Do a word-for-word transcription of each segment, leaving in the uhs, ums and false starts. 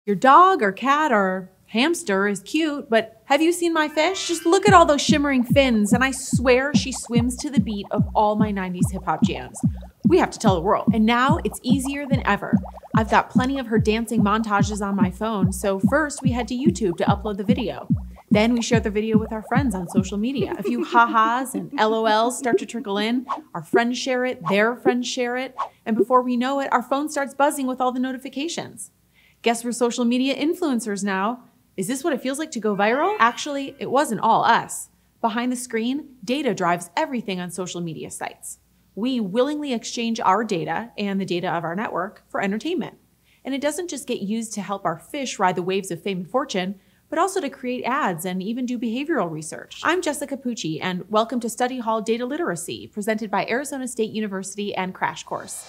Your dog or cat or hamster is cute, but have you seen my fish? Just look at all those shimmering fins, and I swear she swims to the beat of all my nineties hip-hop jams. We have to tell the world. And now it's easier than ever. I've got plenty of her dancing montages on my phone, so first we head to YouTube to upload the video. Then we share the video with our friends on social media. A few ha-has and L O Ls start to trickle in. Our friends share it, their friends share it, and before we know it, our phone starts buzzing with all the notifications. Guess we're social media influencers now. Is this what it feels like to go viral? Actually, it wasn't all us. Behind the screen, data drives everything on social media sites. We willingly exchange our data and the data of our network for entertainment. And it doesn't just get used to help our fish ride the waves of fame and fortune, but also to create ads and even do behavioral research. I'm Jessica Pucci, and welcome to Study Hall Data Literacy, presented by Arizona State University and Crash Course.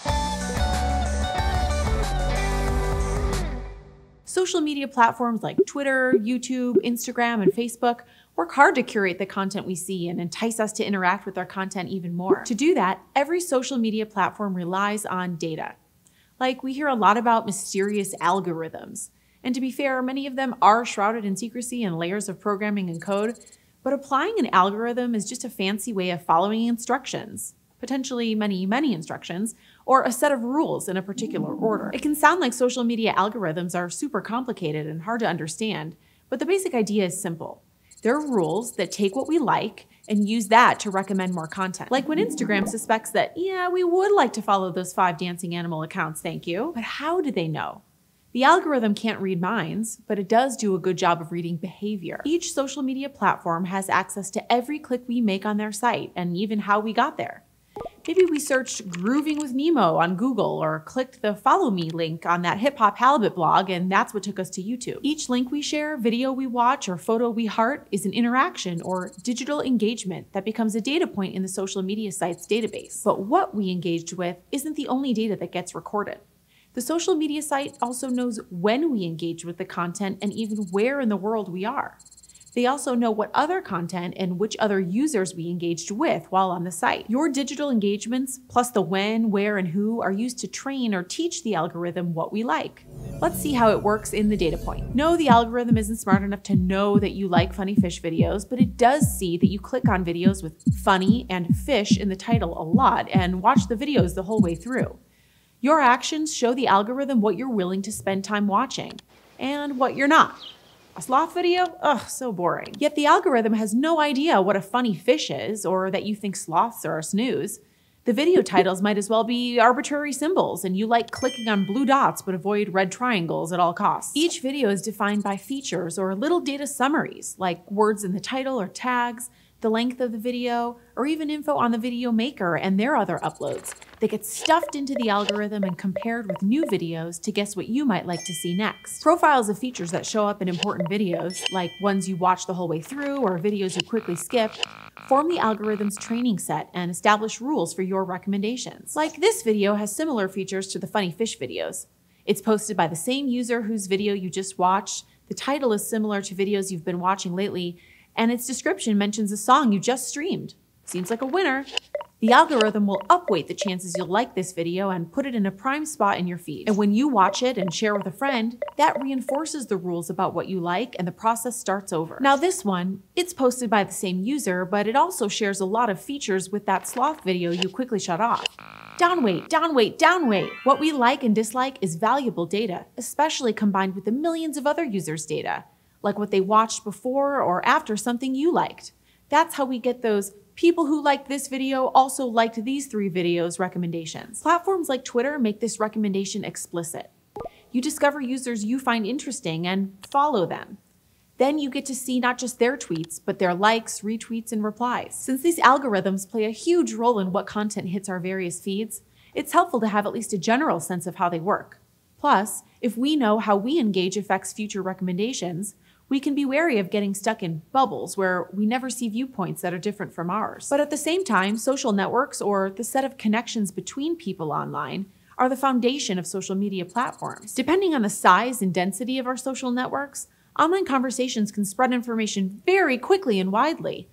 Social media platforms like Twitter, YouTube, Instagram, and Facebook work hard to curate the content we see and entice us to interact with our content even more. To do that, every social media platform relies on data. Like, we hear a lot about mysterious algorithms. And to be fair, many of them are shrouded in secrecy and layers of programming and code, but applying an algorithm is just a fancy way of following instructions, potentially many, many instructions, or a set of rules in a particular order. It can sound like social media algorithms are super complicated and hard to understand, but the basic idea is simple. They're rules that take what we like and use that to recommend more content. Like when Instagram suspects that, yeah, we would like to follow those five dancing animal accounts, thank you. But how do they know? The algorithm can't read minds, but it does do a good job of reading behavior. Each social media platform has access to every click we make on their site and even how we got there. Maybe we searched grooving with Nemo on Google or clicked the follow me link on that hip hop halibut blog, and that's what took us to YouTube. Each link we share, video we watch, or photo we heart is an interaction or digital engagement that becomes a data point in the social media site's database. But what we engaged with isn't the only data that gets recorded. The social media site also knows when we engage with the content and even where in the world we are. They also know what other content and which other users we engaged with while on the site. Your digital engagements, plus the when, where, and who, are used to train or teach the algorithm what we like. Let's see how it works in the data point. No, the algorithm isn't smart enough to know that you like funny fish videos, but it does see that you click on videos with funny and fish in the title a lot and watch the videos the whole way through. Your actions show the algorithm what you're willing to spend time watching and what you're not. A sloth video? Ugh, so boring. Yet the algorithm has no idea what a funny fish is or that you think sloths are a snooze. The video titles might as well be arbitrary symbols, and you like clicking on blue dots but avoid red triangles at all costs. Each video is defined by features or little data summaries, like words in the title or tags, the length of the video, or even info on the video maker and their other uploads that get stuffed into the algorithm and compared with new videos to guess what you might like to see next. Profiles of features that show up in important videos, like ones you watch the whole way through or videos you quickly skip, form the algorithm's training set and establish rules for your recommendations. Like, this video has similar features to the funny fish videos. It's posted by the same user whose video you just watched, the title is similar to videos you've been watching lately, and its description mentions a song you just streamed. Seems like a winner. The algorithm will upweight the chances you'll like this video and put it in a prime spot in your feed. And when you watch it and share with a friend, that reinforces the rules about what you like and the process starts over. Now this one, it's posted by the same user, but it also shares a lot of features with that sloth video you quickly shut off. Downweight, downweight, downweight. What we like and dislike is valuable data, especially combined with the millions of other users' data, like what they watched before or after something you liked. That's how we get those people who liked this video also liked these three videos recommendations. Platforms like Twitter make this recommendation explicit. You discover users you find interesting and follow them. Then you get to see not just their tweets, but their likes, retweets, and replies. Since these algorithms play a huge role in what content hits our various feeds, it's helpful to have at least a general sense of how they work. Plus, if we know how we engage affects future recommendations, we can be wary of getting stuck in bubbles where we never see viewpoints that are different from ours. But at the same time, social networks, or the set of connections between people online, are the foundation of social media platforms. Depending on the size and density of our social networks, online conversations can spread information very quickly and widely.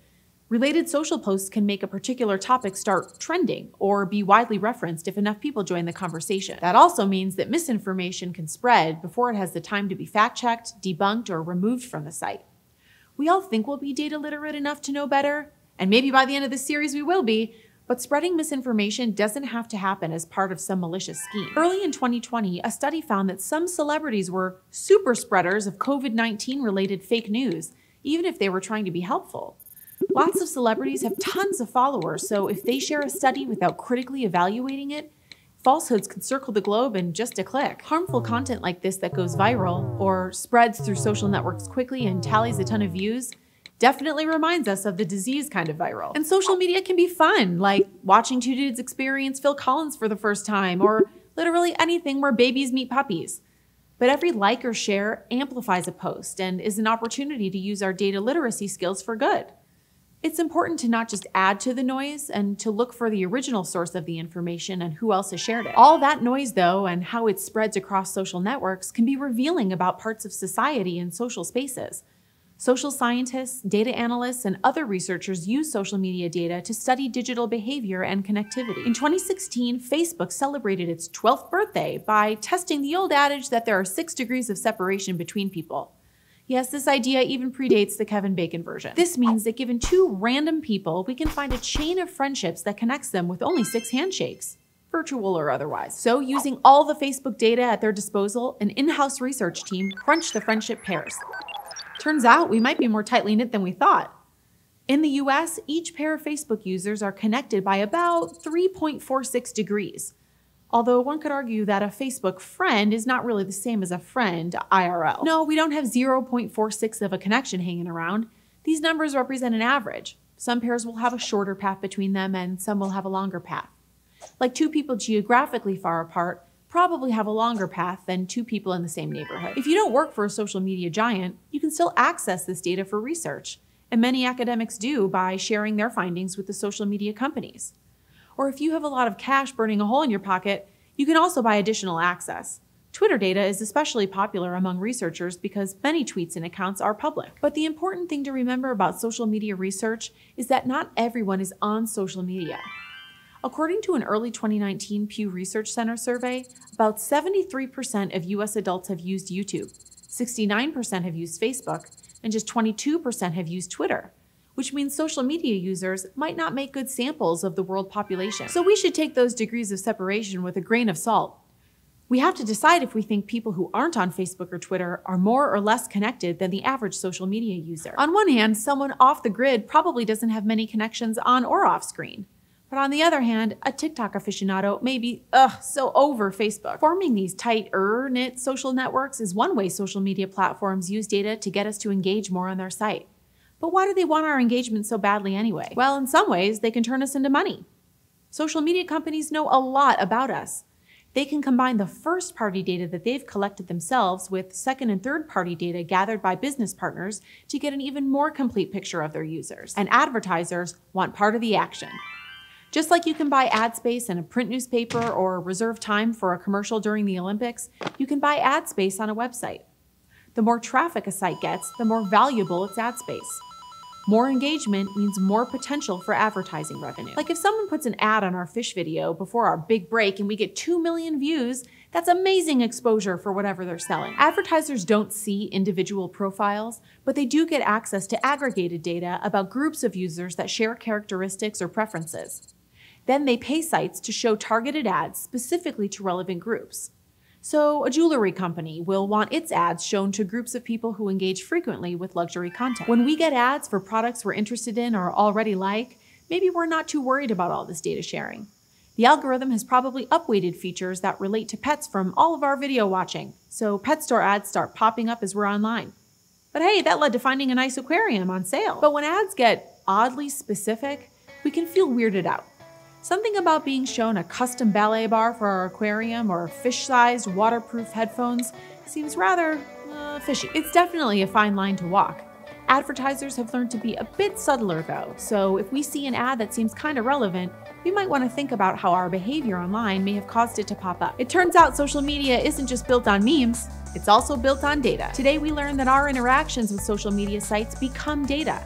Related social posts can make a particular topic start trending or be widely referenced if enough people join the conversation. That also means that misinformation can spread before it has the time to be fact-checked, debunked, or removed from the site. We all think we'll be data literate enough to know better, and maybe by the end of this series we will be, but spreading misinformation doesn't have to happen as part of some malicious scheme. Early in twenty twenty, a study found that some celebrities were super spreaders of COVID nineteen related fake news, even if they were trying to be helpful. Lots of celebrities have tons of followers, so if they share a study without critically evaluating it, falsehoods can circle the globe in just a click. Harmful content like this that goes viral or spreads through social networks quickly and tallies a ton of views definitely reminds us of the disease kind of viral. And social media can be fun, like watching two dudes experience Phil Collins for the first time, or literally anything where babies meet puppies. But every like or share amplifies a post and is an opportunity to use our data literacy skills for good. It's important to not just add to the noise and to look for the original source of the information and who else has shared it. All that noise, though, and how it spreads across social networks can be revealing about parts of society and social spaces. Social scientists, data analysts, and other researchers use social media data to study digital behavior and connectivity. In twenty sixteen, Facebook celebrated its twelfth birthday by testing the old adage that there are six degrees of separation between people. Yes, this idea even predates the Kevin Bacon version. This means that given two random people, we can find a chain of friendships that connects them with only six handshakes, virtual or otherwise. So using all the Facebook data at their disposal, an in-house research team crunched the friendship pairs. Turns out we might be more tightly knit than we thought. In the U S, each pair of Facebook users are connected by about three point four six degrees. Although one could argue that a Facebook friend is not really the same as a friend I R L. No, we don't have zero point four six of a connection hanging around. These numbers represent an average. Some pairs will have a shorter path between them and some will have a longer path. Like two people geographically far apart probably have a longer path than two people in the same neighborhood. If you don't work for a social media giant, you can still access this data for research, and many academics do by sharing their findings with the social media companies. Or if you have a lot of cash burning a hole in your pocket, you can also buy additional access. Twitter data is especially popular among researchers because many tweets and accounts are public. But the important thing to remember about social media research is that not everyone is on social media. According to an early twenty nineteen Pew Research Center survey, about seventy-three percent of U S adults have used YouTube, sixty-nine percent have used Facebook, and just twenty-two percent have used Twitter, which means social media users might not make good samples of the world population. So we should take those degrees of separation with a grain of salt. We have to decide if we think people who aren't on Facebook or Twitter are more or less connected than the average social media user. On one hand, someone off the grid probably doesn't have many connections on or off screen. But on the other hand, a TikTok aficionado may be, ugh, so over Facebook. Forming these tight-er knit social networks is one way social media platforms use data to get us to engage more on their site. But why do they want our engagement so badly anyway? Well, in some ways, they can turn us into money. Social media companies know a lot about us. They can combine the first-party data that they've collected themselves with second and third-party data gathered by business partners to get an even more complete picture of their users. And advertisers want part of the action. Just like you can buy ad space in a print newspaper or reserve time for a commercial during the Olympics, you can buy ad space on a website. The more traffic a site gets, the more valuable its ad space. More engagement means more potential for advertising revenue. Like if someone puts an ad on our fish video before our big break and we get two million views, that's amazing exposure for whatever they're selling. Advertisers don't see individual profiles, but they do get access to aggregated data about groups of users that share characteristics or preferences. Then they pay sites to show targeted ads specifically to relevant groups. So a jewelry company will want its ads shown to groups of people who engage frequently with luxury content. When we get ads for products we're interested in or already like, maybe we're not too worried about all this data sharing. The algorithm has probably upweighted features that relate to pets from all of our video watching, so pet store ads start popping up as we're online. But hey, that led to finding a nice aquarium on sale. But when ads get oddly specific, we can feel weirded out. Something about being shown a custom ballet bar for our aquarium or fish-sized waterproof headphones seems rather uh, fishy. It's definitely a fine line to walk. Advertisers have learned to be a bit subtler though, so if we see an ad that seems kind of relevant, we might want to think about how our behavior online may have caused it to pop up. It turns out social media isn't just built on memes, it's also built on data. Today we learned that our interactions with social media sites become data.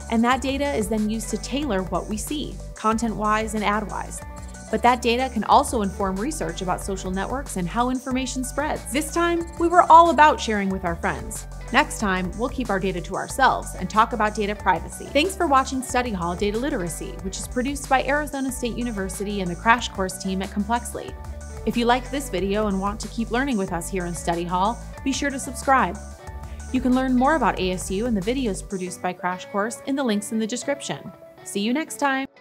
And that data is then used to tailor what we see, content-wise and ad-wise. But that data can also inform research about social networks and how information spreads. This time, we were all about sharing with our friends. Next time, we'll keep our data to ourselves and talk about data privacy. Thanks for watching Study Hall Data Literacy, which is produced by Arizona State University and the Crash Course team at Complexly. If you liked this video and want to keep learning with us here in Study Hall, be sure to subscribe. You can learn more about A S U and the videos produced by Crash Course in the links in the description. See you next time!